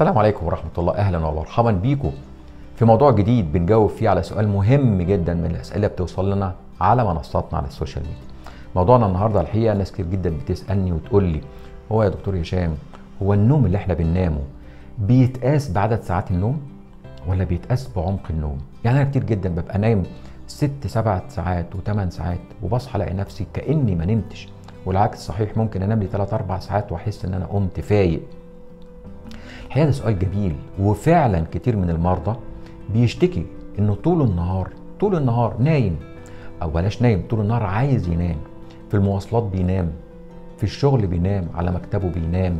السلام عليكم ورحمة الله. أهلا ومرحبا بيكم في موضوع جديد بنجاوب فيه على سؤال مهم جدا من الأسئلة بتوصل لنا على منصاتنا على السوشيال ميديا. موضوعنا النهاردة الحقيقة ناس كتير جدا بتسألني وتقول لي هو يا دكتور هشام، هو النوم اللي احنا بننامه بيتقاس بعدد ساعات النوم ولا بيتقاس بعمق النوم؟ يعني أنا كتير جدا ببقى نايم 6-7 ساعات و8 ساعات وبصحى الاقي نفسي كأني ما نمتش، والعكس صحيح، ممكن انام لي 3-4 ساعات واحس ان انا قمت فايق. الحقيقه ده سؤال جميل، وفعلا كتير من المرضى بيشتكي انه طول النهار نايم، او بلاش نايم، طول النهار عايز ينام، في المواصلات بينام، في الشغل بينام، على مكتبه بينام،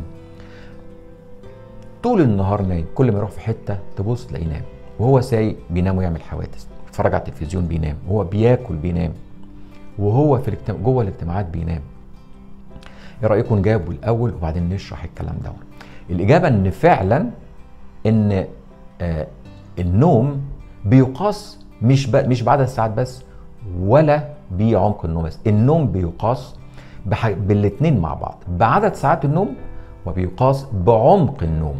طول النهار نايم. كل ما يروح في حته تبص تلاقيه نام، وهو سايق بينام ويعمل حوادث، يتفرج على التلفزيون بينام، وهو بياكل بينام، وهو في جوه الاجتماعات بينام. ايه رايكم نجاوب الاول وبعدين نشرح الكلام ده؟ الاجابه ان فعلا ان النوم بيقاس مش بعدد الساعات بس ولا بعمق النوم بس، النوم بيقاس بالاتنين مع بعض، بعدد ساعات النوم وبيقاس بعمق النوم.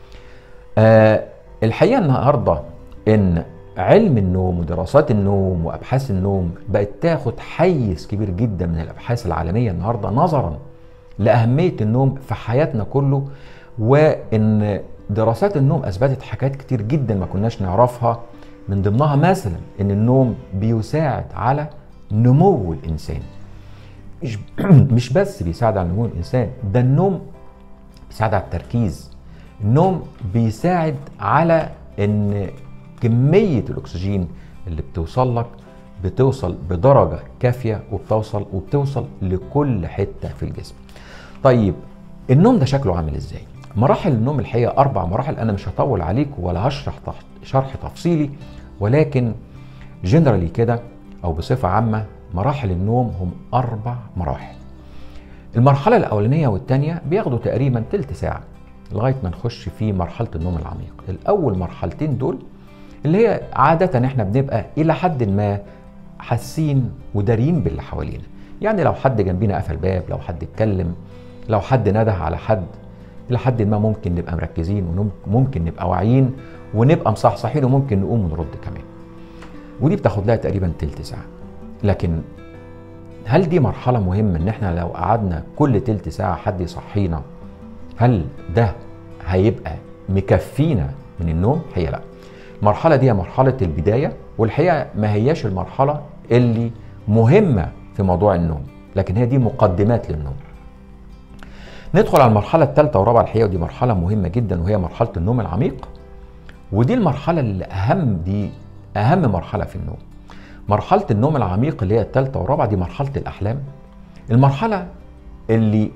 الحقيقه النهارده ان علم النوم ودراسات النوم وابحاث النوم بقت تاخد حيز كبير جدا من الابحاث العالميه النهارده، نظرا لاهميه النوم في حياتنا كله، وان دراسات النوم اثبتت حاجات كتير جدا ما كناش نعرفها، من ضمنها مثلا ان النوم بيساعد على نمو الانسان. مش بس بيساعد على نمو الانسان، ده النوم بيساعد على التركيز، النوم بيساعد على ان كمية الأكسجين اللي بتوصل لك بتوصل بدرجة كافية، وبتوصل لكل حتة في الجسم. طيب النوم ده شكله عامل ازاي؟ مراحل النوم الحقيقة 4 مراحل، أنا مش هطول عليكم ولا هشرح شرح تفصيلي، ولكن جنرالي كده أو بصفة عامة مراحل النوم هم 4 مراحل. المرحلة الأولانية والثانية بياخدوا تقريبا تلت ساعة لغاية ما نخش في مرحلة النوم العميق. الأول مرحلتين دول اللي هي عادة احنا بنبقى إلى حد ما حاسين ودارين باللي حوالينا، يعني لو حد جنبينا قفل باب، لو حد اتكلم، لو حد نده على حد، إلى حد ما ممكن نبقى مركزين، وممكن نبقى واعيين ونبقى مصحصحين، وممكن نقوم ونرد كمان، ودي بتاخد لها تقريبا تلت ساعة. لكن هل دي مرحلة مهمة ان احنا لو قعدنا كل تلت ساعة حد يصحينا هل ده هيبقى مكفينا من النوم؟ هي لا. المرحلة دي مرحلة البداية، والحقيقة ما هياش المرحلة اللي مهمة في موضوع النوم، لكن هي دي مقدمات للنوم. ندخل على المرحلة الثالثة والرابعة الحقيقة، ودي مرحلة مهمة جدا، وهي مرحلة النوم العميق، ودي المرحلة اللي أهم مرحلة في النوم. مرحلة النوم العميق اللي هي الثالثة والرابعة دي مرحلة الأحلام، المرحلة اللي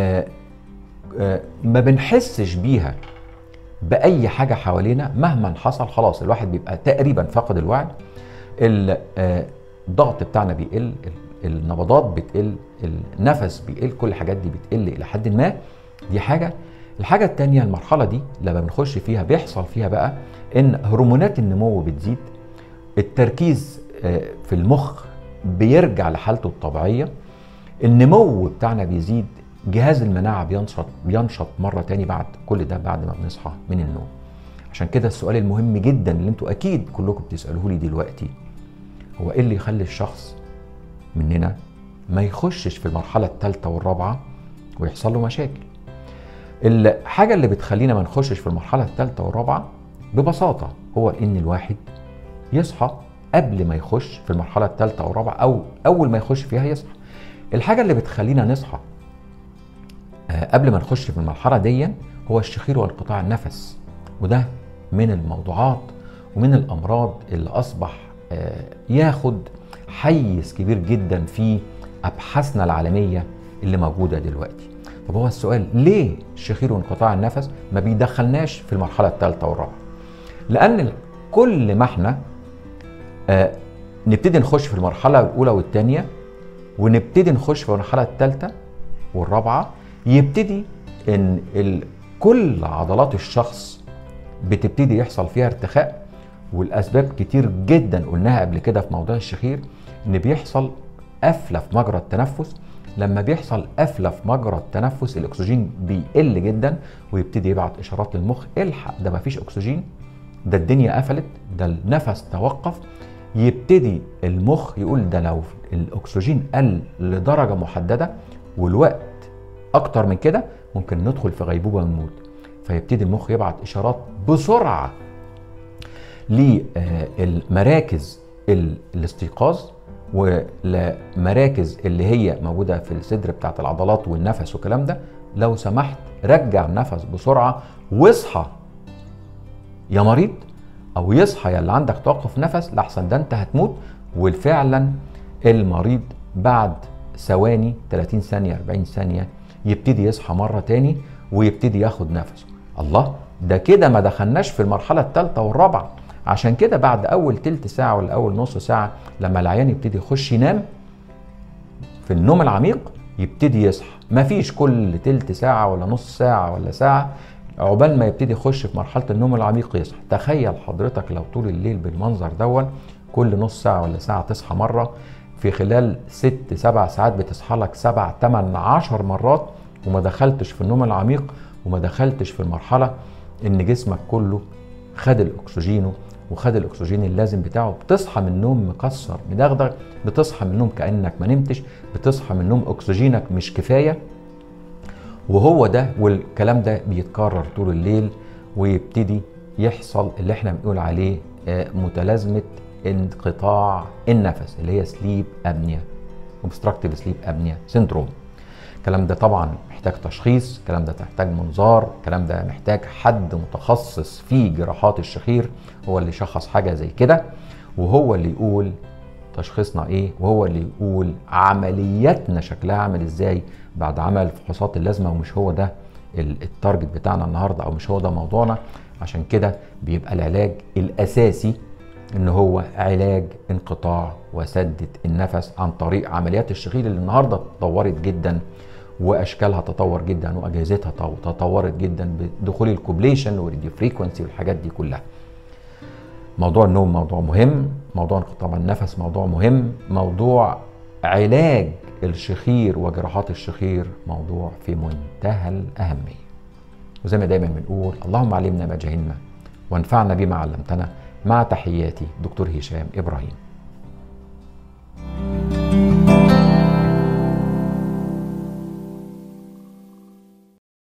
ما بنحسش بيها بأي حاجة حوالينا مهما حصل، خلاص الواحد بيبقى تقريبا فاقد الوعي، الضغط بتاعنا بيقل، النبضات بتقل، النفس بيقل، كل الحاجات دي بتقل إلى حد ما. دي حاجة. الحاجة التانية، المرحلة دي لما بنخش فيها بيحصل فيها بقى إن هرمونات النمو بتزيد، التركيز في المخ بيرجع لحالته الطبيعية، النمو بتاعنا بيزيد، جهاز المناعة بينشط مرة تاني بعد كل ده، بعد ما بنصحى من النوم. عشان كده السؤال المهم جدا اللي انتوا اكيد كلكم بتسألوه لي دلوقتي هو ايه اللي يخلي الشخص مننا ما يخشش في المرحلة الثالثة والرابعة ويحصل له مشاكل؟ الحاجة اللي بتخلينا ما نخشش في المرحلة الثالثة والرابعة ببساطة هو ان الواحد يصحى قبل ما يخش في المرحلة الثالثة والرابعة، او اول ما يخش فيها يصحى. الحاجة اللي بتخلينا نصحى قبل ما نخش في المرحلة دي هو الشخير وانقطاع النفس، وده من الموضوعات ومن الأمراض اللي أصبح ياخد حيز كبير جدا في أبحاثنا العالمية اللي موجودة دلوقتي. طب هو السؤال ليه الشخير وانقطاع النفس ما بيدخلناش في المرحلة الثالثة والرابعة؟ لأن كل ما احنا نبتدي نخش في المرحلة الأولى والثانية ونبتدي نخش في المرحلة الثالثة والرابعة، يبتدي ان كل عضلات الشخص بتبتدي يحصل فيها ارتخاء، والاسباب كتير جدا قلناها قبل كده في موضوع الشخير، ان بيحصل قفله في مجرى التنفس، لما بيحصل قفله في مجرى التنفس الاكسجين بيقل جدا، ويبتدي يبعت اشارات للمخ الحق ده مفيش اكسجين، ده الدنيا قفلت، ده النفس توقف. يبتدي المخ يقول ده لو الاكسجين قل لدرجه محدده والوقت اكتر من كده ممكن ندخل في غيبوبه ونموت. فيبتدي المخ يبعت اشارات بسرعه للمراكز الاستيقاظ ولمراكز اللي هي موجوده في الصدر بتاعت العضلات والنفس والكلام ده، لو سمحت رجع النفس بسرعه واصحى يا مريض، او يصحى يا اللي عندك توقف نفس لحسن ده انت هتموت. وفعلا المريض بعد ثواني 30 ثانيه 40 ثانيه يبتدي يصحى مره تاني ويبتدي ياخد نفسه. الله، ده كده ما دخلناش في المرحله الثالثه والرابعه. عشان كده بعد اول تلت ساعه ولا اول نص ساعه لما العيان يبتدي يخش ينام في النوم العميق يبتدي يصحى، مفيش كل تلت ساعه ولا نص ساعه ولا ساعه عقبال ما يبتدي يخش في مرحله النوم العميق يصحى. تخيل حضرتك لو طول الليل بالمنظر دون كل نص ساعه ولا ساعه تصحى مره، في خلال 6 7 ساعات بتصحى لك 7 8 10 مرات، وما دخلتش في النوم العميق وما دخلتش في المرحله ان جسمك كله خد الاكسجين وخد الاكسجين اللازم بتاعه. بتصحى من النوم مكسر مدغدغ، بتصحى من النوم كانك ما نمتش، بتصحى من النوم اكسجينك مش كفايه. وهو ده والكلام ده بيتكرر طول الليل، ويبتدي يحصل اللي احنا بنقول عليه متلازمه انقطاع النفس اللي هي سليب ابنيا، obstructive sleep apnea syndrome. الكلام ده طبعا محتاج تشخيص، الكلام ده محتاج منظار، الكلام ده محتاج حد متخصص في جراحات الشخير هو اللي يشخص حاجه زي كده، وهو اللي يقول تشخيصنا ايه، وهو اللي يقول عملياتنا شكلها عامل ازاي بعد عمل فحوصات اللازمه. ومش هو ده التارجت بتاعنا النهارده، او مش هو ده موضوعنا. عشان كده بيبقى العلاج الاساسي ان هو علاج انقطاع وسدة النفس عن طريق عمليات الشخير اللي النهارده تطورت جدا واشكالها تطور جدا واجهزتها تطورت جدا بدخول الكوبليشن والراديو فريكونسي والحاجات دي كلها. موضوع النوم موضوع مهم، موضوع انقطاع النفس موضوع مهم، موضوع علاج الشخير وجراحات الشخير موضوع في منتهى الأهمية. وزي ما دايما بنقول اللهم علمنا ما جهلنا وانفعنا بما علمتنا. مع تحياتي دكتور هشام إبراهيم.